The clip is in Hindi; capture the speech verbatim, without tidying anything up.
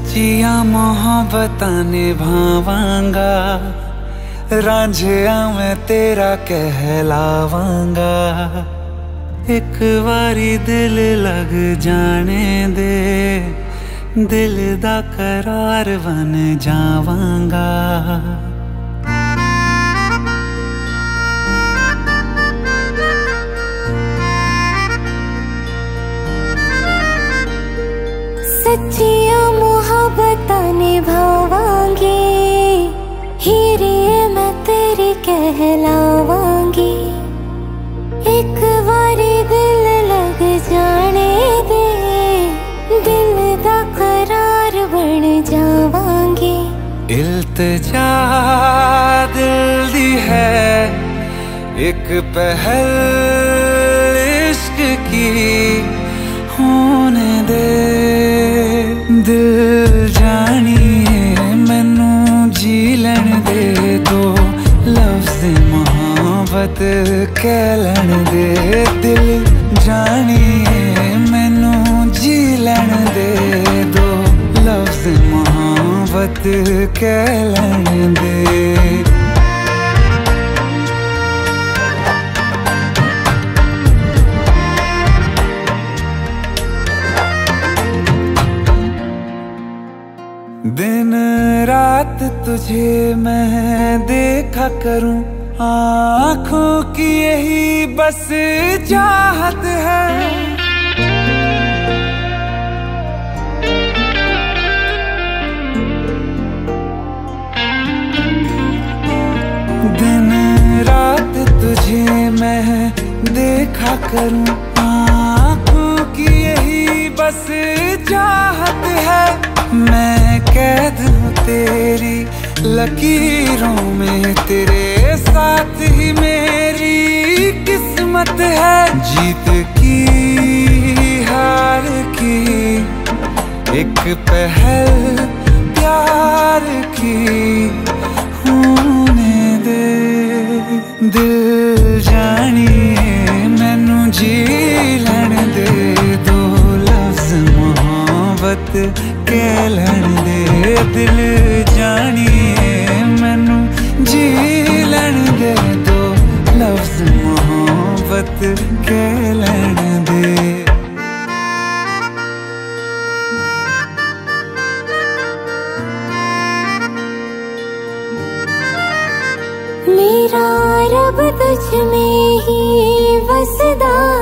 सच्चिया मोहब्बतां निभावांगा, रांझिया मैं तेरा कहलावांगा। एक बारी दिल लग जाने दे, दिल दा करार बन जावांगा। सच्चिया मोहब्बतां निभावांगी, हीरे मैं तेरी कहलावांगी। एक बारी दिल लग जाने दे, दिल दा करार बन जावांगी। इल्तिजा दिल दी है एक पहल इश्क की, होने दे दिल जानिए मैनू जी लैण दे। दो लफ्ज़ मोहब्बत कह लैण दे, दिल जानिए मैनू जी लैण दे। दो लफ्ज़ मोहब्बत कह लैण दे। दिन रात तुझे मैं देखा करूं, आँखों की यही बस चाहत है। दिन रात तुझे मैं देखा करूं, आँखों की यही बस चाहत है। मैं कैद हूँ तेरी लकीरों में, तेरे साथ ही मेरी किस्मत है। जीत की हार की एक पहल प्यार की, होने दे दिल जानिए मैनू जी लैण दे। दो लफ्ज़ मोहब्बत कह लैण दे, दिल जानिए मैनू जी लैण दे। दो लफ्ज़ मोहब्बत कह लैण दे। मेरा रब तुझ में ही वसदा